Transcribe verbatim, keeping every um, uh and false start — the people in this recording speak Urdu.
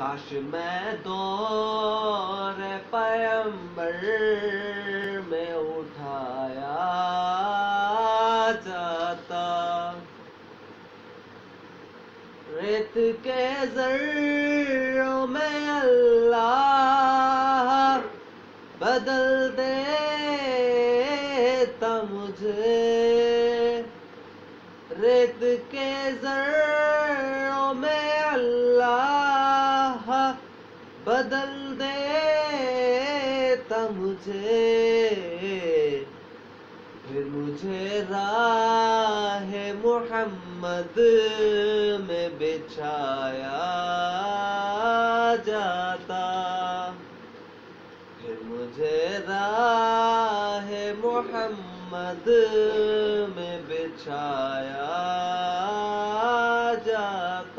کاش میں دور پیمبر میں اٹھایا جاتا، ریت کے ذروں میں اللہ بدل دیتا مجھے، ریت کے ذروں میں اللہ بدل دیتا مجھے، پھر مجھے راہ محمد میں بچھایا جاتا، پھر مجھے راہ محمد میں بچھایا جاتا۔